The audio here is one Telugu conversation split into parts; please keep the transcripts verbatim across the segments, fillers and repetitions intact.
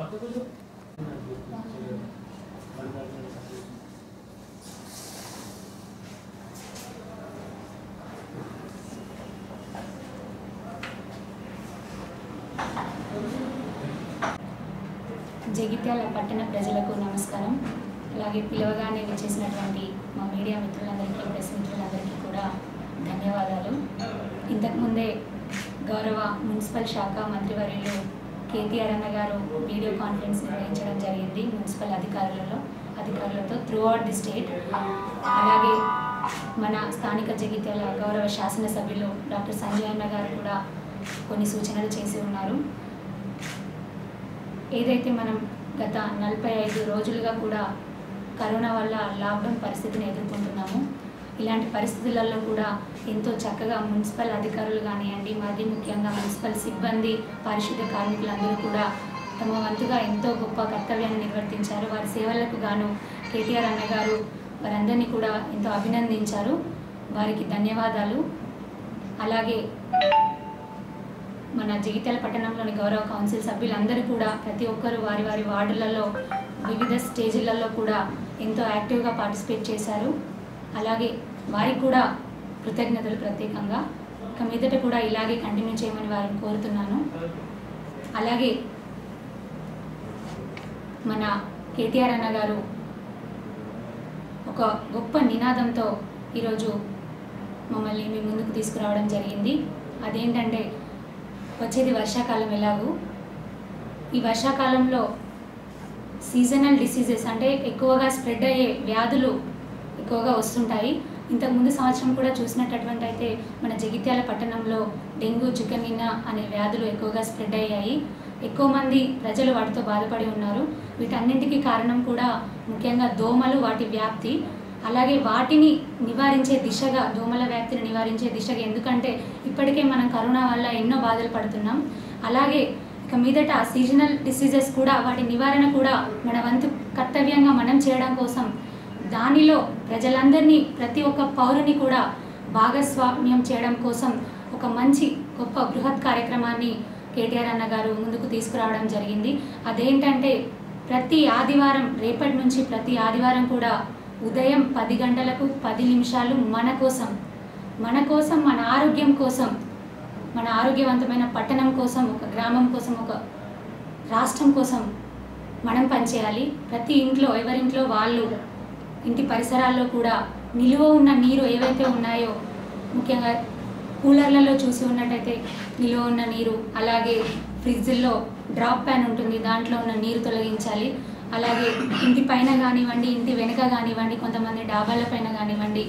జగిత్యాల పట్టణ ప్రజలకు నమస్కారం. అలాగే పిలవగానే విచ్చేసినటువంటి మా మీడియా మిత్రులందరికీ, ప్రెస్ మిత్రులందరికీ కూడా ధన్యవాదాలు. ఇంతకుముందే గౌరవ మున్సిపల్ శాఖ మంత్రివర్యులు కేటీఆర్ అన్న గారు వీడియో కాన్ఫరెన్స్ నిర్వహించడం జరిగింది మున్సిపల్ అధికారులలో అధికారులతో త్రూ అవుట్ ది స్టేట్. అలాగే మన స్థానిక జగిత్యాల గౌరవ శాసనసభ్యులు డాక్టర్ సంజయ్ అన్న గారు కూడా కొన్ని సూచనలు చేసి ఉన్నారు. ఏదైతే మనం గత నలభై ఐదు రోజులుగా కూడా కరోనా వల్ల లాక్డౌన్ పరిస్థితిని ఎదుర్కొంటున్నాము. ఇలాంటి పరిస్థితులలో కూడా ఎంతో చక్కగా మున్సిపల్ అధికారులు కానివ్వండి, మరి ముఖ్యంగా మున్సిపల్ సిబ్బంది, పారిశుద్ధ్య కార్మికులందరూ కూడా తమ వంతుగా ఎంతో గొప్ప కర్తవ్యాన్ని నిర్వర్తించారు. వారి సేవలకు గాను కేటీఆర్ అన్న గారు వారందరినీ కూడా ఎంతో అభినందించారు. వారికి ధన్యవాదాలు. అలాగే మన జగిత్యాల పట్టణంలోని గౌరవ కౌన్సిల్ సభ్యులందరూ కూడా ప్రతి ఒక్కరు వారి వారి వార్డులలో వివిధ స్టేజీలలో కూడా ఎంతో యాక్టివ్గా పార్టిసిపేట్ చేశారు. అలాగే వారికి కూడా కృతజ్ఞతలు ప్రత్యేకంగా. ఇక మీదట కూడా ఇలాగే కంటిన్యూ చేయమని వారిని కోరుతున్నాను. అలాగే మన కేటీఆర్ అన్న గారు ఒక గొప్ప నినాదంతో ఈరోజు మమ్మల్ని మీ ముందుకు తీసుకురావడం జరిగింది. అదేంటంటే వచ్చేది వర్షాకాలం. ఎలాగూ ఈ వర్షాకాలంలో సీజనల్ డిసీజెస్ అంటే ఎక్కువగా స్ప్రెడ్ అయ్యే వ్యాధులు ఎక్కువగా వస్తుంటాయి. ఇంతకు ముందు సంవత్సరం కూడా చూసినటువంటి అయితే మన జగిత్యాల పట్టణంలో డెంగ్యూ, చికెన్గున్యా అనే వ్యాధులు ఎక్కువగా స్ప్రెడ్ అయ్యాయి. ఎక్కువ మంది ప్రజలు వాటితో బాధపడి ఉన్నారు. వీటన్నింటికీ కారణం కూడా ముఖ్యంగా దోమలు, వాటి వ్యాప్తి. అలాగే వాటిని నివారించే దిశగా, దోమల వ్యాప్తిని నివారించే దిశగా, ఎందుకంటే ఇప్పటికే మనం కరోనా వల్ల ఎన్నో బాధలు పడుతున్నాం. అలాగే ఇక మీదట సీజనల్ డిసీజెస్ కూడా వాటి నివారణ కూడా మన వంతు కర్తవ్యంగా మనం చేయడం కోసం, దానిలో ప్రజలందరినీ, ప్రతి ఒక్క పౌరుని కూడా భాగస్వామ్యం చేయడం కోసం ఒక మంచి గొప్ప బృహత్ కార్యక్రమాన్ని కేటీఆర్ అన్న గారు ముందుకు తీసుకురావడం జరిగింది. అదేంటంటే ప్రతి ఆదివారం, రేపటి నుంచి ప్రతి ఆదివారం కూడా ఉదయం పది గంటలకు పది నిమిషాలు మన కోసం మన కోసం మన ఆరోగ్యం కోసం, మన ఆరోగ్యవంతమైన పట్టణం కోసం, ఒక గ్రామం కోసం, ఒక రాష్ట్రం కోసం మనం పనిచేయాలి. ప్రతి ఇంట్లో, ఎవరింట్లో వాళ్ళు ఇంటి పరిసరాల్లో కూడా నిలువ ఉన్న నీరు ఏవైతే ఉన్నాయో, ముఖ్యంగా కూలర్లలో చూసి ఉన్నట్టయితే నిలువ ఉన్న నీరు, అలాగే ఫ్రిడ్జ్లో డ్రాప్ ప్యాన్ ఉంటుంది, దాంట్లో ఉన్న నీరు తొలగించాలి. అలాగే ఇంటి పైన కానివ్వండి, ఇంటి వెనుక కానివ్వండి, కొంతమంది డాబాల పైన కానివ్వండి,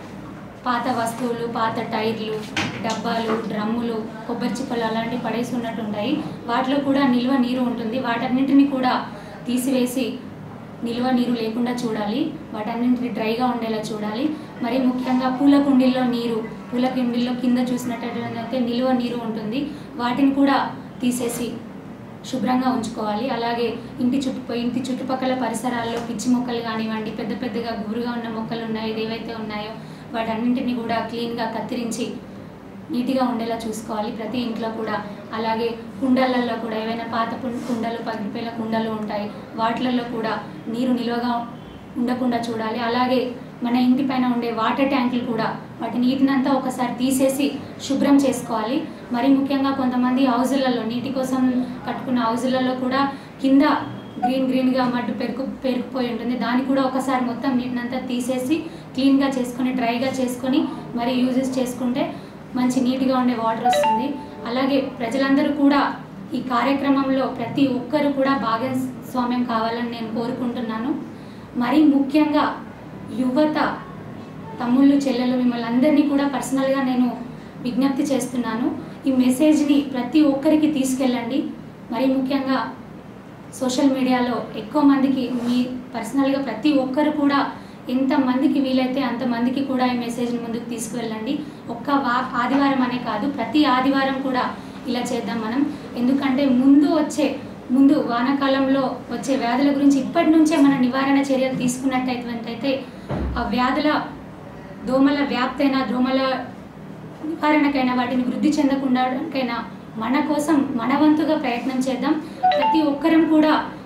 పాత వస్తువులు, పాత టైర్లు, డబ్బాలు, డ్రమ్ములు, కొబ్బరి చిప్పలు అలాంటివి పడేసి ఉన్నట్టు ఉంటాయి. వాటిలో కూడా నిల్వ నీరు ఉంటుంది. వాటన్నింటినీ కూడా తీసివేసి నిల్వ నీరు లేకుండా చూడాలి. వాటన్నింటినీ డ్రైగా ఉండేలా చూడాలి. మరి ముఖ్యంగా పూల కుండీల్లో నీరు, పూల కుండీల్లో కింద చూసినట్టయితే నిల్వ నీరు ఉంటుంది. వాటిని కూడా తీసేసి శుభ్రంగా ఉంచుకోవాలి. అలాగే ఇంటి చుట్టూ ఇంటి చుట్టుపక్కల పరిసరాల్లో పిచ్చి మొక్కలు కానివ్వండి, పెద్ద పెద్దగా గుబురుగా ఉన్న మొక్కలు ఉన్నాయి, ఏవైతే ఉన్నాయో వాటన్నింటినీ కూడా క్లీన్గా కత్తిరించి నీట్గా ఉండేలా చూసుకోవాలి ప్రతి ఇంట్లో కూడా. అలాగే కుండలలో కూడా ఏవైనా పాత కుండలు, పగిలిపోయిన కుండలు ఉంటాయి, వాటిలలో కూడా నీరు నిల్వగా ఉండకుండా చూడాలి. అలాగే మన ఇంటి పైన ఉండే వాటర్ ట్యాంకులు కూడా వాటి నీటినంతా ఒకసారి తీసేసి శుభ్రం చేసుకోవాలి. మరి ముఖ్యంగా కొంతమంది హౌజులలో, నీటి కోసం కట్టుకున్న హౌజులలో కూడా కింద గ్రీన్ గ్రీన్గా మడ్డు పెరుకు పెరుకుపోయి ఉంటుంది. దాన్ని కూడా ఒకసారి మొత్తం నీటినంతా తీసేసి క్లీన్గా చేసుకొని, డ్రైగా చేసుకొని మరి యూజెస్ చేసుకుంటే మంచి నీట్గా ఉండే వాటర్ వస్తుంది. అలాగే ప్రజలందరూ కూడా ఈ కార్యక్రమంలో ప్రతి ఒక్కరు కూడా భాగస్వామ్యం కావాలని నేను కోరుకుంటున్నాను. మరి ముఖ్యంగా యువత, తమ్ముళ్ళు, చెల్లెలు, మిమ్మల్ని అందరినీ కూడా పర్సనల్గా నేను విజ్ఞప్తి చేస్తున్నాను. ఈ మెసేజ్ని ప్రతి ఒక్కరికి తీసుకెళ్ళండి. మరి ముఖ్యంగా సోషల్ మీడియాలో ఎక్కువ మందికి, మీ పర్సనల్గా ప్రతి ఒక్కరు కూడా ఎంతమందికి వీలైతే అంతమందికి కూడా ఈ మెసేజ్ని ముందుకు తీసుకువెళ్ళండి. ఒక్క వా ఆదివారం అనే కాదు, ప్రతి ఆదివారం కూడా ఇలా చేద్దాం మనం. ఎందుకంటే ముందు వచ్చే ముందు వానాకాలంలో వచ్చే వ్యాధుల గురించి ఇప్పటి నుంచే మన నివారణ చర్యలు తీసుకున్నట్టయితే ఆ వ్యాధుల, దోమల వ్యాప్తైనా, దోమల నివారణకైనా, వాటిని వృద్ధి చెందకుండాకైనా మన కోసం మన వంతుగా ప్రయత్నం చేద్దాం. ప్రతి ఒక్కరం కూడా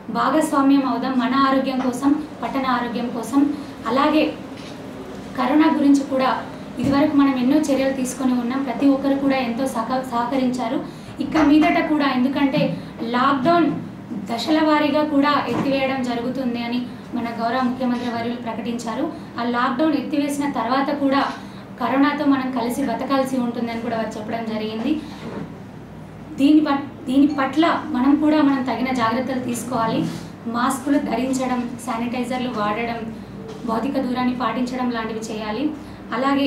భాగస్వామ్యం అవుదాం మన ఆరోగ్యం కోసం, పట్టణ ఆరోగ్యం కోసం. అలాగే కరోనా గురించి కూడా ఇదివరకు మనం ఎన్నో చర్యలు తీసుకొని ఉన్నాం. ప్రతి ఒక్కరు కూడా ఎంతో సహ సహకరించారు. ఇక మీదట కూడా, ఎందుకంటే లాక్డౌన్ దశల వారీగా కూడా ఎత్తివేయడం జరుగుతుంది అని మన గౌరవ ముఖ్యమంత్రి వర్యులు ప్రకటించారు. ఆ లాక్డౌన్ ఎత్తివేసిన తర్వాత కూడా కరోనాతో మనం కలిసి బతకాల్సి ఉంటుందని కూడా వారు చెప్పడం జరిగింది. దీని పట్ దీని పట్ల మనం కూడా మనం తగిన జాగ్రత్తలు తీసుకోవాలి. మాస్కులు ధరించడం, శానిటైజర్లు వాడడం, భౌతిక దూరాన్ని పాటించడం లాంటివి చేయాలి. అలాగే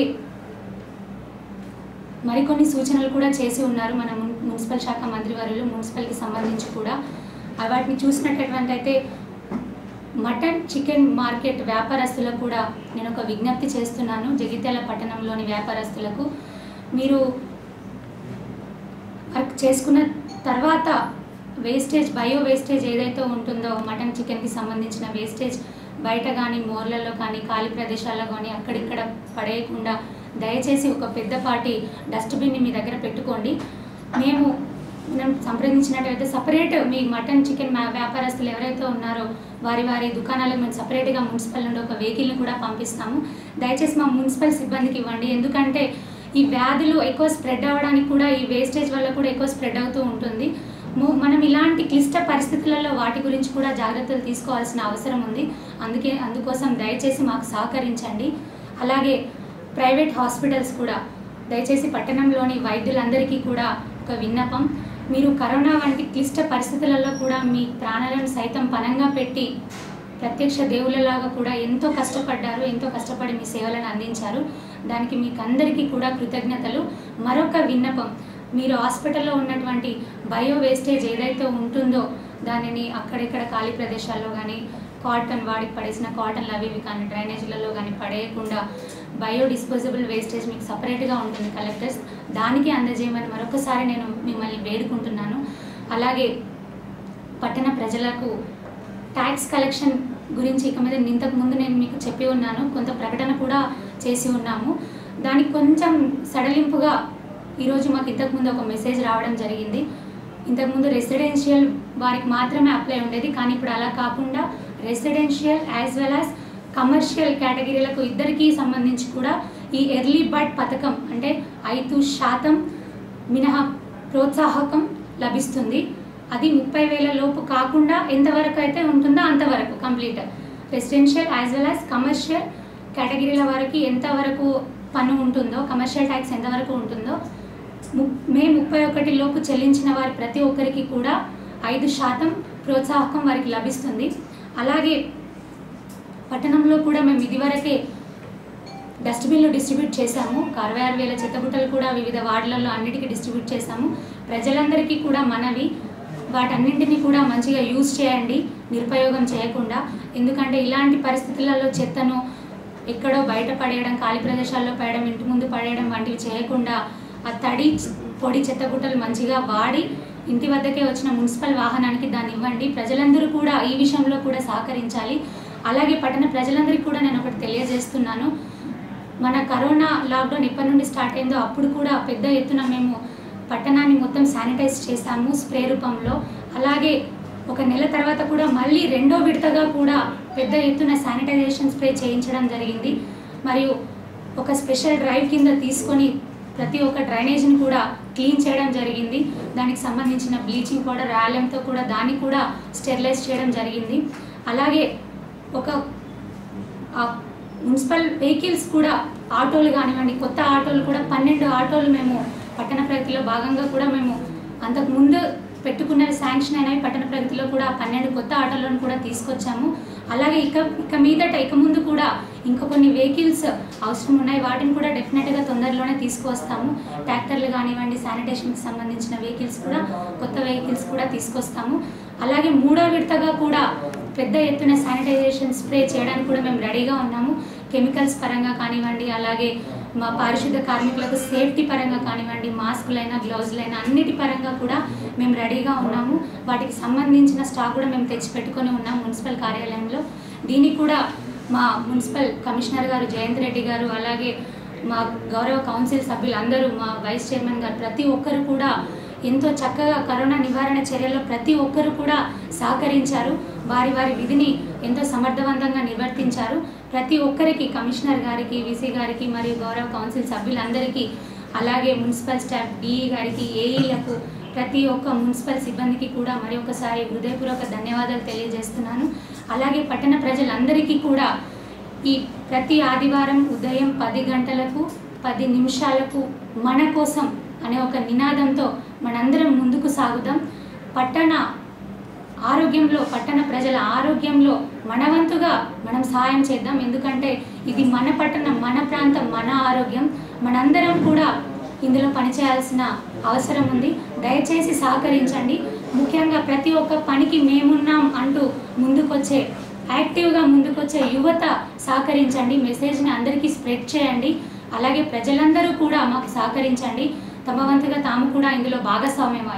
మరికొన్ని సూచనలు కూడా చేసి ఉన్నారు మన మున్సిపల్ శాఖ మంత్రివర్యులు, మున్సిపల్కి సంబంధించి కూడా. వాటిని చూసినటువంటి అయితే మటన్ చికెన్ మార్కెట్ వ్యాపారస్తులకు కూడా నేను ఒక విజ్ఞప్తి చేస్తున్నాను. జగిత్యాల పట్టణంలోని వ్యాపారస్తులకు, మీరు వర్క్ చేసుకున్న తర్వాత వేస్టేజ్, బయో వేస్టేజ్ ఏదైతే ఉంటుందో మటన్ చికెన్కి సంబంధించిన వేస్టేజ్ బయట కానీ, మోర్లలో కానీ, ఖాళీ ప్రదేశాల్లో కానీ అక్కడిక్కడ పడేయకుండా దయచేసి ఒక పెద్దపాటి డస్ట్బిన్ని మీ దగ్గర పెట్టుకోండి. మేము మనం సంప్రదించినట్లయితే సపరేట్ మీ మటన్ చికెన్ వ్యాపారస్తులు ఎవరైతే ఉన్నారో వారి వారి దుకాణాలకు మేము సపరేట్గా మున్సిపల్ నుండి ఒక వెహికల్ని కూడా పంపిస్తాము. దయచేసి మా మున్సిపల్ సిబ్బందికి ఇవ్వండి. ఎందుకంటే ఈ వ్యాధులు ఎక్కువ స్ప్రెడ్ అవ్వడానికి కూడా ఈ వేస్టేజ్ వల్ల కూడా ఎక్కువ స్ప్రెడ్ అవుతూ ఉంటుంది. మనం ఇలాంటి క్లిష్ట పరిస్థితులలో వాటి గురించి కూడా జాగ్రత్తలు తీసుకోవాల్సిన అవసరం ఉంది. అందుకే అందుకోసం దయచేసి మాకు సహకరించండి. అలాగే ప్రైవేట్ హాస్పిటల్స్ కూడా దయచేసి పట్టణంలోని వైద్యులందరికీ కూడా ఒక విన్నపం, మీరు కరోనా వంటి క్లిష్ట పరిస్థితులలో కూడా మీ ప్రాణాలను సైతం పణంగా పెట్టి ప్రత్యక్ష దేవుళ్ళలాగా కూడా ఎంతో కష్టపడ్డారు, ఎంతో కష్టపడి మీ సేవలను అందించారు. దానికి మీకు అందరికీ కూడా కృతజ్ఞతలు. మరొక విన్నపం, మీరు హాస్పిటల్లో ఉన్నటువంటి బయో వేస్టేజ్ ఏదైతే ఉంటుందో దానిని అక్కడిక్కడ ఖాళీ ప్రదేశాల్లో కానీ, కాటన్ వాడికి పడేసిన కాటన్లు అవి ఇవి కానీ డ్రైనేజీలలో కానీ పడేయకుండా బయో డిస్పోజబుల్ వేస్టేజ్ మీకు సపరేట్గా ఉంటుంది కలెక్టర్స్, దానికి అందజేయమని మరొకసారి నేను మిమ్మల్ని వేడుకుంటున్నాను. అలాగే పట్టణ ప్రజలకు ట్యాక్స్ కలెక్షన్ గురించి ఇక మీద ఇంతకు ముందు నేను మీకు చెప్పి ఉన్నాను, కొంత ప్రకటన కూడా చేసి ఉన్నాము. దానికి కొంచెం సడలింపుగా ఈరోజు మాకు ఇంతకుముందు ఒక మెసేజ్ రావడం జరిగింది. ఇంతకుముందు రెసిడెన్షియల్ వారికి మాత్రమే అప్లై ఉండేది, కానీ ఇప్పుడు అలా కాకుండా residential as well as commercial కేటగిరీలకు ఇద్దరికీ సంబంధించి కూడా ఈ ఎర్లీ బర్డ్ పథకం అంటే ఐదు శాతం మినహా ప్రోత్సాహకం లభిస్తుంది. అది ముప్పై వేల లోపు కాకుండా ఎంతవరకు అయితే ఉంటుందో అంతవరకు complete residential as well as commercial కేటగిరీల వారికి ఎంతవరకు పన్ను ఉంటుందో, కమర్షియల్ ట్యాక్స్ ఎంతవరకు ఉంటుందో మే ముప్పై ఒకటి లోపు చెల్లించిన వారి ప్రతి ఒక్కరికి కూడా ఐదు శాతం ప్రోత్సాహకం వారికి లభిస్తుంది. అలాగే పట్టణంలో కూడా మేము ఇదివరకే డస్ట్బిన్లు డిస్ట్రిబ్యూట్ చేశాము. అరవై ఆరు వేల చెత్తబుట్టలు కూడా వివిధ వార్డులలో అన్నిటికీ డిస్ట్రిబ్యూట్ చేశాము. ప్రజలందరికీ కూడా మనవి, వాటన్నింటినీ కూడా మంచిగా యూజ్ చేయండి, నిరుపయోగం చేయకుండా. ఎందుకంటే ఇలాంటి పరిస్థితులలో చెత్తను ఎక్కడో బయట పడేయడం, ఖాళీ ప్రదేశాల్లో పడేయడం, ఇంటి ముందు పడేయడం వంటివి చేయకుండా ఆ తడి పొడి చెత్తబుట్టలు మంచిగా వాడి ఇంటి వద్దకే వచ్చిన మున్సిపల్ వాహనానికి దాన్ని ఇవ్వండి. ప్రజలందరూ కూడా ఈ విషయంలో కూడా సహకరించాలి. అలాగే పట్టణ ప్రజలందరికీ కూడా నేను ఒకటి తెలియజేస్తున్నాను, మన కరోనా లాక్డౌన్ ఎప్పటి నుండి స్టార్ట్ అయిందో అప్పుడు కూడా పెద్ద ఎత్తున మేము పట్టణాన్ని మొత్తం శానిటైజ్ చేశాము స్ప్రే రూపంలో. అలాగే ఒక నెల తర్వాత కూడా మళ్ళీ రెండో విడతగా కూడా పెద్ద ఎత్తున శానిటైజేషన్ స్ప్రే చేయించడం జరిగింది. మరియు ఒక స్పెషల్ డ్రైవ్ కింద తీసుకొని ప్రతి ఒక్క డ్రైనేజీని కూడా క్లీన్ చేయడం జరిగింది. దానికి సంబంధించిన బ్లీచింగ్ పౌడర్ రాయలంతో కూడా దాన్ని కూడా స్టెరిలైజ్ చేయడం జరిగింది. అలాగే ఒక మున్సిపల్ వెహికల్స్ కూడా ఆటోలు కానివ్వండి, కొత్త ఆటోలు కూడా పన్నెండు ఆటోలు మేము పట్టణ ప్రగతిలో భాగంగా కూడా మేము అంతకుముందు పెట్టుకున్నవి శాంక్షన్ అయినవి పట్టణ ప్రగతిలో కూడా పన్నెండు కొత్త ఆటోలను కూడా తీసుకొచ్చాము. అలాగే ఇక ఇక మీదట ఇక ముందు కూడా ఇంకా కొన్ని వెహికల్స్ అవసరం ఉన్నాయి, వాటిని కూడా డెఫినెట్గా తొందరలోనే తీసుకువస్తాము. ట్రాక్టర్లు కానివ్వండి, శానిటేషన్కి సంబంధించిన వెహికల్స్ కూడా కొత్త వెహికల్స్ కూడా తీసుకొస్తాము. అలాగే మూడో విడతగా కూడా పెద్ద ఎత్తున శానిటైజేషన్ స్ప్రే చేయడానికి కూడా మేము రెడీగా ఉన్నాము. కెమికల్స్ పరంగా కానివ్వండి, అలాగే మా పారిశుద్ధ కార్మికులకు సేఫ్టీ పరంగా కానివ్వండి, మాస్కులైనా గ్లౌజులైనా అన్నిటి పరంగా కూడా మేము రెడీగా ఉన్నాము. వాటికి సంబంధించిన స్టాక్ కూడా మేము తెచ్చి పెట్టుకొని ఉన్నాము మున్సిపల్ కార్యాలయంలో. దీనికి కూడా మా మున్సిపల్ కమిషనర్ గారు జయంత్ రెడ్డి గారు, అలాగే మా గౌరవ కౌన్సిల్ సభ్యులు అందరూ, మా వైస్ చైర్మన్ గారు ప్రతి ఒక్కరు కూడా ఎంతో చక్కగా కరోనా నివారణ చర్యల్లో ప్రతి ఒక్కరు కూడా సహకరించారు. వారి వారి విధిని ఎంతో సమర్థవంతంగా నిర్వర్తించారు. ప్రతి ఒక్కరికి, కమిషనర్ గారికి, వీసీ గారికి మరియు గౌరవ కౌన్సిల్ సభ్యులందరికీ, అలాగే మున్సిపల్ స్టాఫ్, డిఈ గారికి, ఏఈలకు, ప్రతి ఒక్క మున్సిపల్ సిబ్బందికి కూడా మరి ఒకసారి హృదయపూర్వక ధన్యవాదాలు తెలియజేస్తున్నాను. అలాగే పట్టణ ప్రజలందరికీ కూడా ఈ ప్రతి ఆదివారం ఉదయం పది గంటలకు పది నిమిషాలకు మన కోసం అనే ఒక నినాదంతో మనందరం ముందుకు సాగుదాం. పట్టణ ఆరోగ్యంలో, పట్టణ ప్రజల ఆరోగ్యంలో మనవంతుగా మనం సహాయం చేద్దాం. ఎందుకంటే ఇది మన పట్టణం, మన ప్రాంతం, మన ఆరోగ్యం. మనందరం కూడా ఇందులో పనిచేయాల్సిన అవసరం ఉంది. దయచేసి సహకరించండి. ముఖ్యంగా ప్రతి ఒక్క పనికి మేమున్నాం అంటూ ముందుకొచ్చే, యాక్టివ్గా ముందుకొచ్చే యువత సహకరించండి. మెసేజ్ని అందరికీ స్ప్రెడ్ చేయండి. అలాగే ప్రజలందరూ కూడా మాకు సహకరించండి. తమ వంతుగా తాము కూడా ఇందులో భాగస్వామ్యం